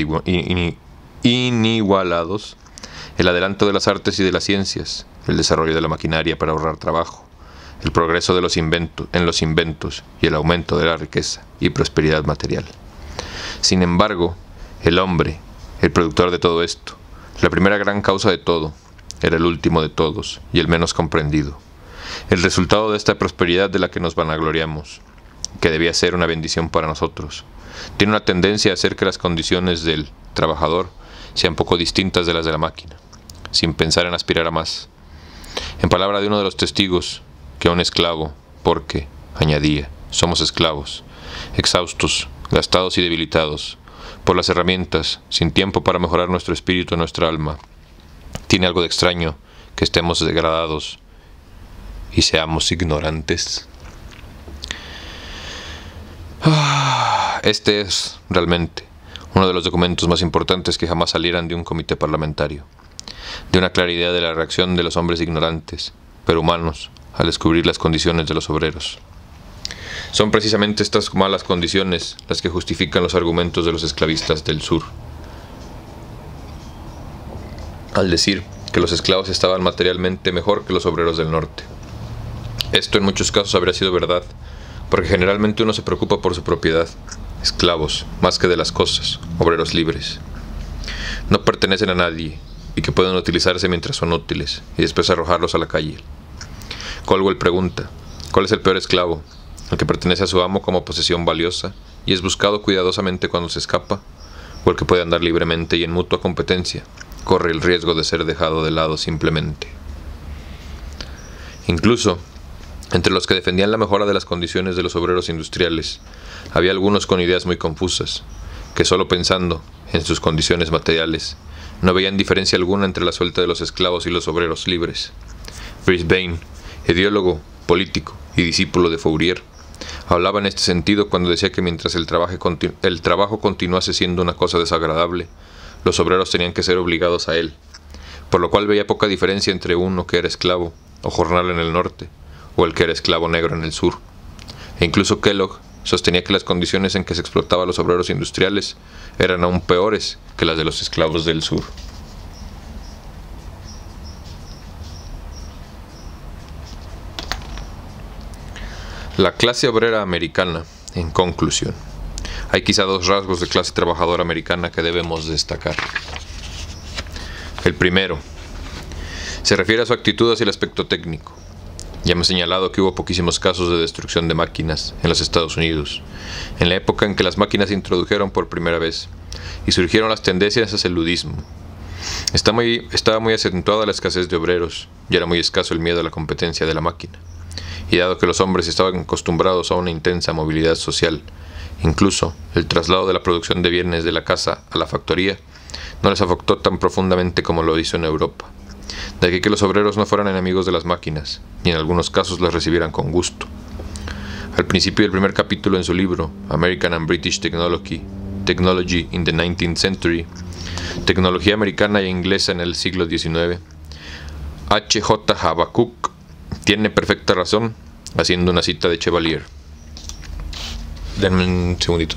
inigualados, el adelanto de las artes y de las ciencias, el desarrollo de la maquinaria para ahorrar trabajo, el progreso de los inventos y el aumento de la riqueza y prosperidad material. Sin embargo, el hombre, el productor de todo esto, la primera gran causa de todo, era el último de todos y el menos comprendido. El resultado de esta prosperidad de la que nos vanagloriamos, que debía ser una bendición para nosotros, tiene una tendencia a hacer que las condiciones del trabajador sean poco distintas de las de la máquina, sin pensar en aspirar a más. En palabra de uno de los testigos, que a un esclavo, porque, añadía, somos esclavos, exhaustos, gastados y debilitados, por las herramientas, sin tiempo para mejorar nuestro espíritu y nuestra alma, tiene algo de extraño que estemos degradados y seamos ignorantes. Este es, realmente, uno de los documentos más importantes que jamás salieran de un comité parlamentario, de una clara idea de la reacción de los hombres ignorantes, pero humanos, al descubrir las condiciones de los obreros. Son precisamente estas malas condiciones las que justifican los argumentos de los esclavistas del sur, al decir que los esclavos estaban materialmente mejor que los obreros del norte. Esto en muchos casos habría sido verdad, porque generalmente uno se preocupa por su propiedad, esclavos, más que de las cosas, obreros libres. No pertenecen a nadie y que pueden utilizarse mientras son útiles y después arrojarlos a la calle. Caldwell pregunta, ¿cuál es el peor esclavo? ¿El que pertenece a su amo como posesión valiosa y es buscado cuidadosamente cuando se escapa? ¿O el que puede andar libremente y en mutua competencia corre el riesgo de ser dejado de lado simplemente? Incluso, entre los que defendían la mejora de las condiciones de los obreros industriales, había algunos con ideas muy confusas, que solo pensando en sus condiciones materiales, no veían diferencia alguna entre la suelta de los esclavos y los obreros libres. Brisbane, ideólogo, político y discípulo de Fourier, hablaba en este sentido cuando decía que mientras el trabajo continuase siendo una cosa desagradable, los obreros tenían que ser obligados a él, por lo cual veía poca diferencia entre uno que era esclavo o jornal en el norte, o el que era esclavo negro en el sur. E incluso Kellogg sostenía que las condiciones en que se explotaba a los obreros industriales eran aún peores que las de los esclavos del sur. La clase obrera americana, en conclusión. Hay quizá dos rasgos de clase trabajadora americana que debemos destacar. El primero se refiere a su actitud hacia el aspecto técnico. Ya hemos señalado que hubo poquísimos casos de destrucción de máquinas en los Estados Unidos, en la época en que las máquinas se introdujeron por primera vez y surgieron las tendencias hacia el ludismo. Estaba muy acentuada la escasez de obreros y era muy escaso el miedo a la competencia de la máquina. Y dado que los hombres estaban acostumbrados a una intensa movilidad social, incluso el traslado de la producción de bienes de la casa a la factoría no les afectó tan profundamente como lo hizo en Europa. De aquí que los obreros no fueran enemigos de las máquinas, y en algunos casos las recibieran con gusto. Al principio del primer capítulo en su libro, American and British Technology in the 19th Century, Tecnología americana e inglesa en el siglo XIX, H.J. Habakkuk tiene perfecta razón, haciendo una cita de Chevalier. Denme un segundito.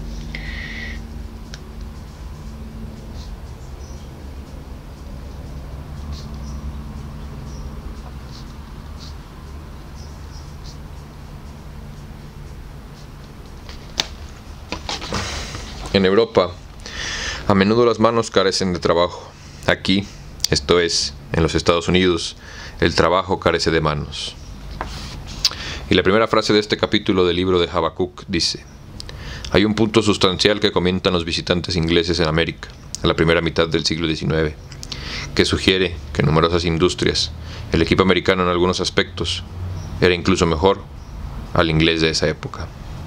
En Europa, a menudo las manos carecen de trabajo. Aquí, esto es, en los Estados Unidos, el trabajo carece de manos. Y la primera frase de este capítulo del libro de Habakkuk dice: hay un punto sustancial que comentan los visitantes ingleses en América, a la primera mitad del siglo XIX, que sugiere que en numerosas industrias, el equipo americano en algunos aspectos era incluso mejor al inglés de esa época.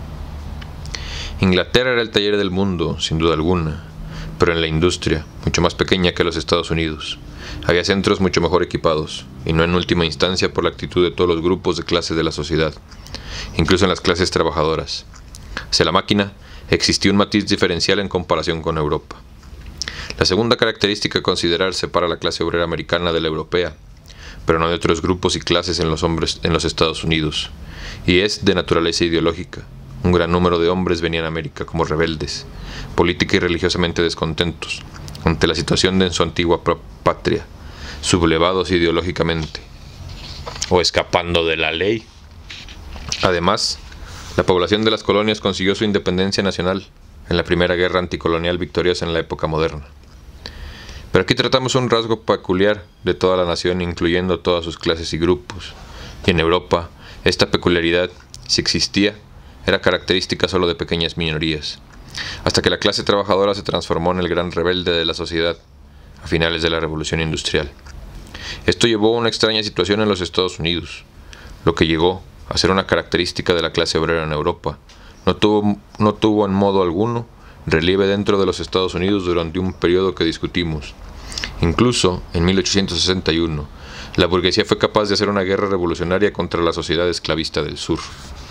Inglaterra era el taller del mundo, sin duda alguna, pero en la industria, mucho más pequeña que los Estados Unidos. Había centros mucho mejor equipados, y no en última instancia por la actitud de todos los grupos de clase de la sociedad, incluso en las clases trabajadoras. Hacia la máquina existía un matiz diferencial en comparación con Europa. La segunda característica a considerar separa la clase obrera americana de la europea, pero no de otros grupos y clases en los Estados Unidos, y es de naturaleza ideológica. Un gran número de hombres venían a América como rebeldes, política y religiosamente descontentos, ante la situación de su antigua patria, sublevados ideológicamente, o escapando de la ley. Además, la población de las colonias consiguió su independencia nacional en la primera guerra anticolonial victoriosa en la época moderna. Pero aquí tratamos un rasgo peculiar de toda la nación, incluyendo todas sus clases y grupos, y en Europa, esta peculiaridad, si existía, era característica solo de pequeñas minorías, hasta que la clase trabajadora se transformó en el gran rebelde de la sociedad a finales de la Revolución Industrial. Esto llevó a una extraña situación en los Estados Unidos. Lo que llegó a ser una característica de la clase obrera en Europa no tuvo en modo alguno relieve dentro de los Estados Unidos durante un periodo que discutimos. Incluso en 1861, la burguesía fue capaz de hacer una guerra revolucionaria contra la sociedad esclavista del sur.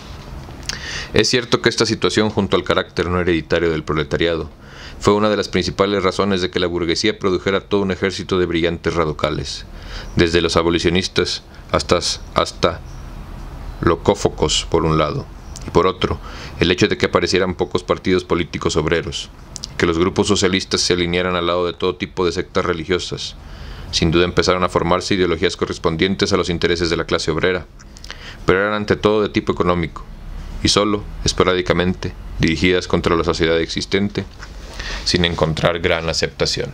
Es cierto que esta situación, junto al carácter no hereditario del proletariado, fue una de las principales razones de que la burguesía produjera todo un ejército de brillantes radicales, desde los abolicionistas hasta locófocos por un lado, y por otro, el hecho de que aparecieran pocos partidos políticos obreros, que los grupos socialistas se alinearan al lado de todo tipo de sectas religiosas. Sin duda empezaron a formarse ideologías correspondientes a los intereses de la clase obrera, pero eran ante todo de tipo económico, y solo, esporádicamente, dirigidas contra la sociedad existente, sin encontrar gran aceptación.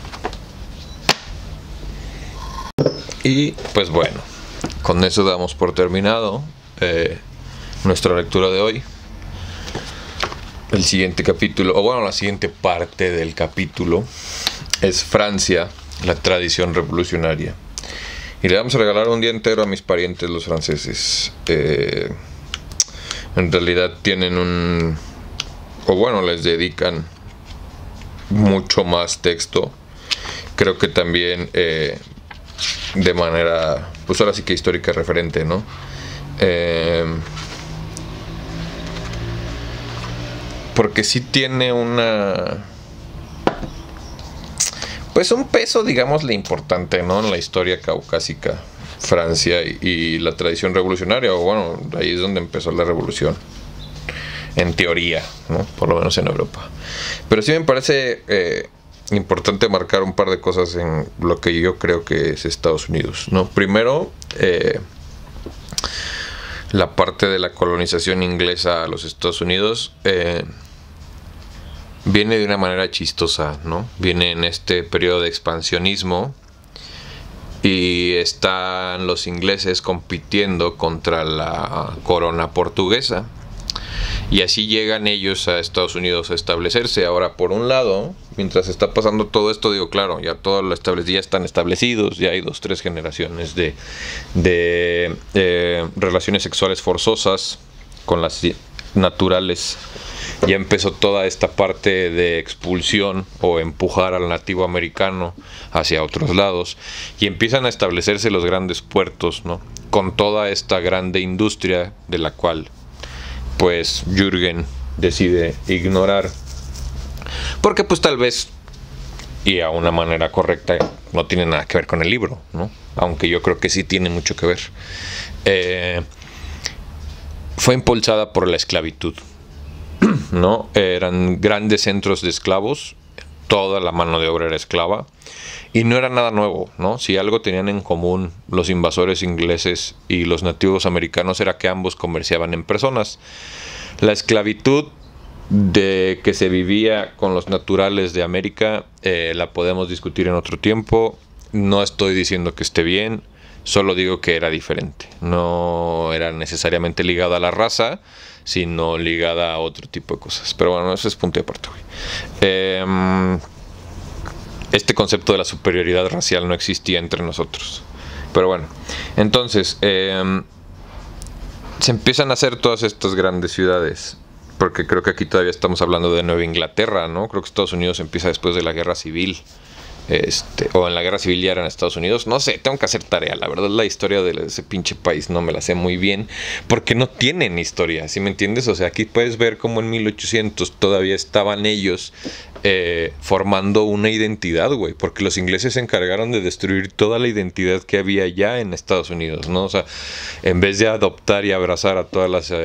Y pues bueno, con eso damos por terminado nuestra lectura de hoy. El siguiente capítulo, o bueno, la siguiente parte del capítulo es Francia, la tradición revolucionaria. Y le vamos a regalar un día entero a mis parientes los franceses. En realidad tienen les dedican mucho más texto. Creo que también de manera, pues ahora sí que histórica referente, ¿no? Porque sí tiene pues un peso, digámosle, importante, ¿no? En la historia caucásica, Francia y la tradición revolucionaria, o bueno, ahí es donde empezó la revolución, en teoría, ¿no? Por lo menos en Europa. Pero sí me parece importante marcar un par de cosas en lo que yo creo que es Estados Unidos, ¿no? Primero, la parte de la colonización inglesa a los Estados Unidos viene de una manera chistosa, ¿no? Viene en este periodo de expansionismo y están los ingleses compitiendo contra la corona portuguesa. Y así llegan ellos a Estados Unidos a establecerse. Ahora, por un lado, mientras está pasando todo esto, digo, claro, ya todos los ya están establecidos, ya hay 2-3 generaciones de relaciones sexuales forzosas con las naturales. Ya empezó toda esta parte de expulsión o empujar al nativo americano hacia otros lados, y empiezan a establecerse los grandes puertos, ¿no? Con toda esta grande industria de la cual pues Jürgen decide ignorar, porque pues tal vez, y a una manera correcta, no tiene nada que ver con el libro, ¿no? Aunque yo creo que sí tiene mucho que ver. Fue impulsada por la esclavitud, ¿no? Eran grandes centros de esclavos, toda la mano de obra era esclava, y no era nada nuevo, ¿no? Si algo tenían en común los invasores ingleses y los nativos americanos era que ambos comerciaban en personas. La esclavitud de que se vivía con los naturales de América la podemos discutir en otro tiempo. No estoy diciendo que esté bien, solo digo que era diferente. No era necesariamente ligada a la raza, sino ligada a otro tipo de cosas. Pero bueno, eso es punto de aparte, güey. Este concepto de la superioridad racial no existía entre nosotros. Pero bueno, entonces se empiezan a hacer todas estas grandes ciudades, porque creo que aquí todavía estamos hablando de Nueva Inglaterra, ¿no? Creo que Estados Unidos empieza después de la Guerra Civil. O en la Guerra Civil ya eran Estados Unidos, no sé, tengo que hacer tarea. La verdad, la historia de ese pinche país no me la sé muy bien, porque no tienen historia, ¿sí me entiendes? O sea, aquí puedes ver cómo en 1800 todavía estaban ellos formando una identidad, güey, porque los ingleses se encargaron de destruir toda la identidad que había ya en Estados Unidos, ¿no? O sea, en vez de adoptar y abrazar a todas las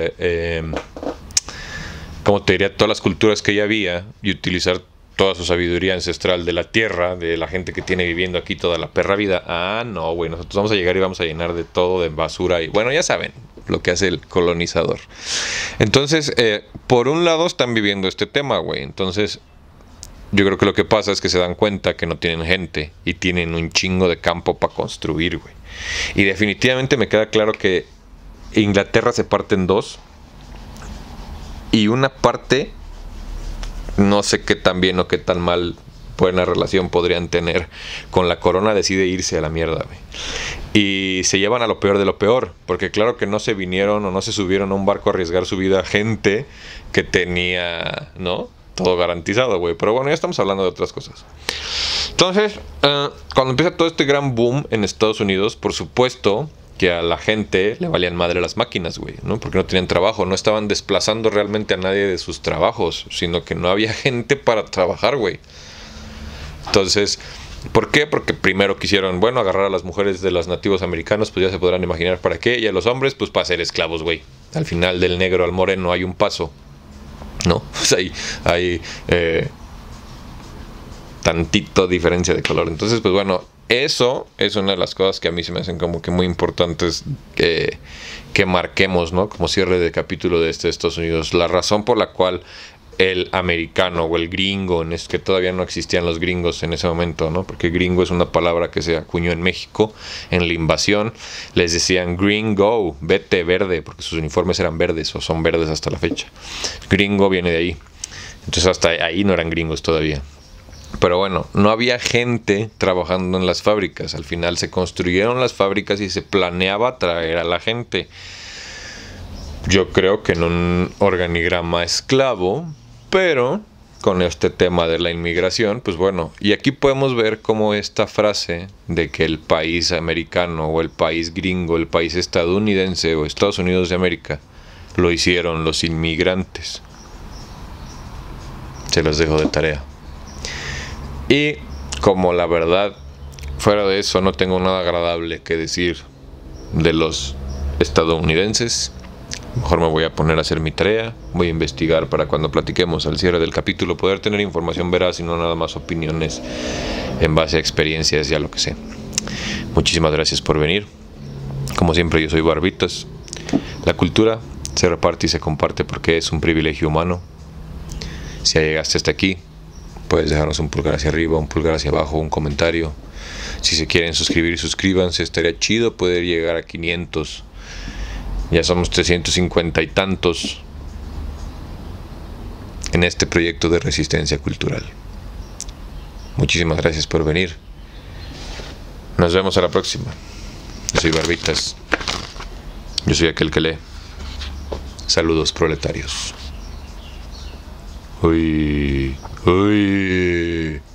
como te diría, todas las culturas que ya había, y utilizar toda su sabiduría ancestral de la tierra, de la gente que tiene viviendo aquí toda la perra vida. Ah, no, güey, nosotros vamos a llegar y vamos a llenar de todo, de basura. Y bueno, ya saben lo que hace el colonizador. Entonces, por un lado están viviendo este tema, güey. Entonces, yo creo que lo que pasa es que se dan cuenta que no tienen gente y tienen un chingo de campo para construir, güey. Y definitivamente me queda claro que Inglaterra se parte en dos. Y una parte, no sé qué tan bien o qué tan mal buena relación podrían tener con la corona, decide irse a la mierda, güey. Y se llevan a lo peor de lo peor, porque claro que no se vinieron o no se subieron a un barco a arriesgar su vida gente que tenía, ¿no?, todo garantizado, güey. Pero bueno, ya estamos hablando de otras cosas. Entonces, cuando empieza todo este gran boom en Estados Unidos, por supuesto que a la gente le valían madre las máquinas, güey, ¿no? Porque no tenían trabajo, no estaban desplazando realmente a nadie de sus trabajos, sino que no había gente para trabajar, güey. Entonces, ¿por qué? Porque primero quisieron, bueno, agarrar a las mujeres de los nativos americanos, pues ya se podrán imaginar para qué, y a los hombres, pues para ser esclavos, güey. Al final, del negro al moreno hay un paso, ¿no? Pues hay tantito diferencia de color. Entonces, pues bueno, eso es una de las cosas que a mí se me hacen como que muy importantes que marquemos, ¿no? Como cierre de capítulo de Estados Unidos. La razón por la cual el americano o el gringo, es que todavía no existían los gringos en ese momento, ¿no? Porque gringo es una palabra que se acuñó en México en la invasión. Les decían gringo, vete verde, porque sus uniformes eran verdes o son verdes hasta la fecha. Gringo viene de ahí. Entonces hasta ahí no eran gringos todavía. Pero bueno, no había gente trabajando en las fábricas. Al final se construyeron las fábricas y se planeaba traer a la gente. Yo creo que en un organigrama esclavo, pero con este tema de la inmigración, pues bueno. Y aquí podemos ver cómo esta frase de que el país americano o el país gringo, el país estadounidense o Estados Unidos de América, lo hicieron los inmigrantes. Se los dejo de tarea. Y como la verdad, fuera de eso, no tengo nada agradable que decir de los estadounidenses, mejor me voy a poner a hacer mi tarea, voy a investigar para cuando platiquemos al cierre del capítulo poder tener información veraz y no nada más opiniones en base a experiencias y a lo que sé. Muchísimas gracias por venir. Como siempre, yo soy Barbitas. La cultura se reparte y se comparte porque es un privilegio humano. Si ya llegaste hasta aquí, puedes dejarnos un pulgar hacia arriba, un pulgar hacia abajo, un comentario. Si se quieren suscribir, suscríbanse. Estaría chido poder llegar a 500. Ya somos 350 y tantos en este proyecto de resistencia cultural. Muchísimas gracias por venir. Nos vemos a la próxima. Yo soy Barbitas. Yo soy aquel que lee. Saludos, proletarios. Uy, uy.